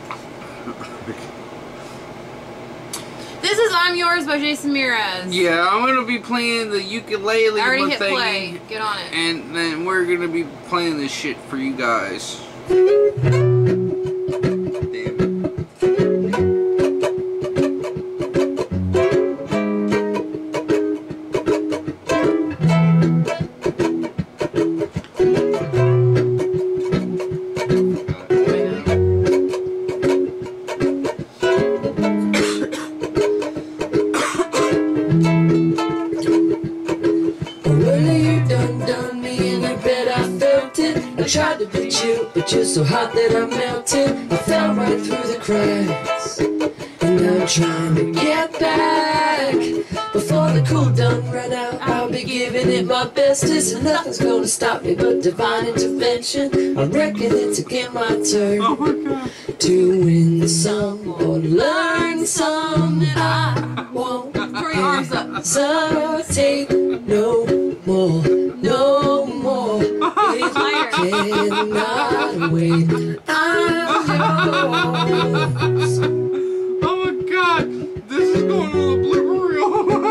This is I'm Yours by Jason Mraz. Yeah, I'm gonna be playing the ukulele. I already hit thingy, play. Get on it. And then we're gonna be playing this shit for you guys. I tried to beat you, but you're so hot that I melted. I fell right through the cracks, and now I'm trying to get back. Before the cool done run out, I'll be giving it my bestest, and nothing's gonna stop me but divine intervention. I reckon it's again my turn to win some or learn some. I won't hesitate no more, no more. It cannot wait. I'm yours. Oh my god, this is going on a blooper reel.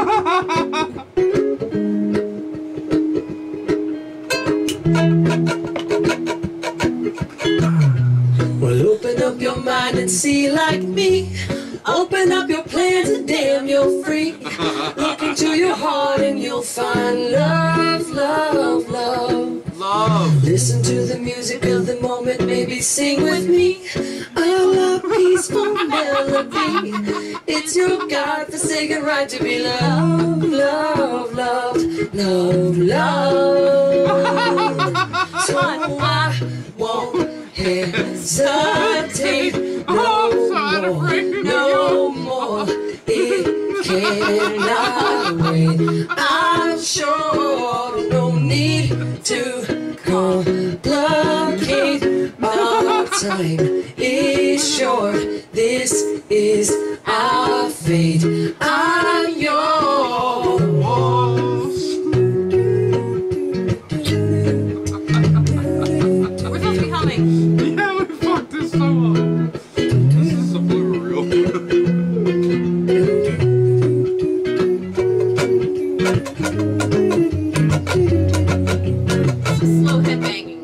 Well, open up your mind and see like me. Open up your plans and damn, you're free. Look into your heart and you'll find love, love, love. Love. Listen to the music of the moment, maybe sing with me. A peaceful melody. It's your God-forsaken right to be loved, loved, loved, loved, loved. So I won't hesitate no more, no more. It cannot wait. I'm sure no need to complicate. Our time is short. This is our fate. I'm yours. We're supposed to be humming. Yeah, we fucked this so up. This is a blooper reel. This is slow head banging.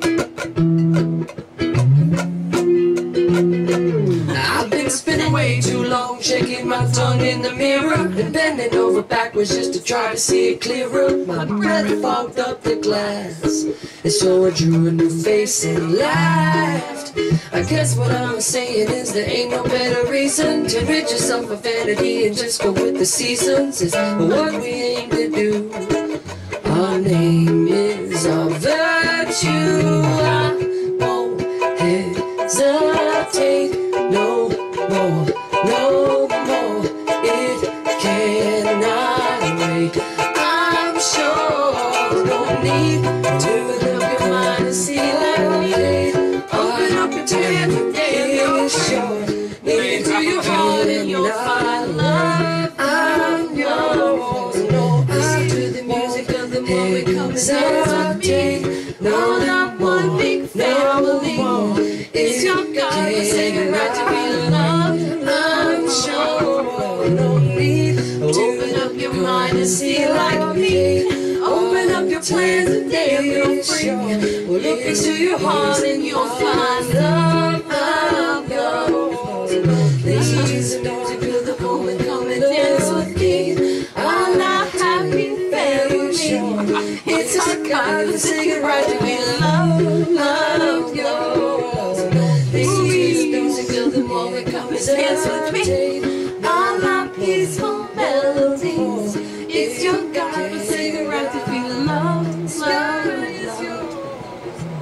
I've been spinning way too long, shaking my tongue in the mirror and bending over backwards just to try to see it clearer. My breath fogged up the glass, and so I drew a new face and laughed. I guess what I'm saying is there ain't no better reason to rid yourself of vanity and just go with the seasons. It's what we aim to do. Our name is our virtue. I won't hesitate no more, no more. It cannot wait. I'm sure no need to look your mind and see like me. Open up your time and it's short. Look into your heart and you'll find love. I'm yours. No, listen to the music of the moment. Come and dance with me. No, not one big family. It's your God-forsaken right to be loved. I'm sure no need to open up your mind and see like me. Open up your plans and damn, you're free. Well, look into your heart and you'll find love, love, yours. Listen to the music of the moment. Come and dance with me. I'm not happy family. It's our God-forsaken right to be loved, love, yours. Listen to the music of the moment. Come and dance with me. All my peaceful melodies. It's your God-forsaken right to be loved, loved, loved.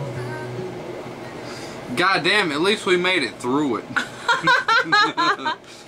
God damn, at least we made it through it.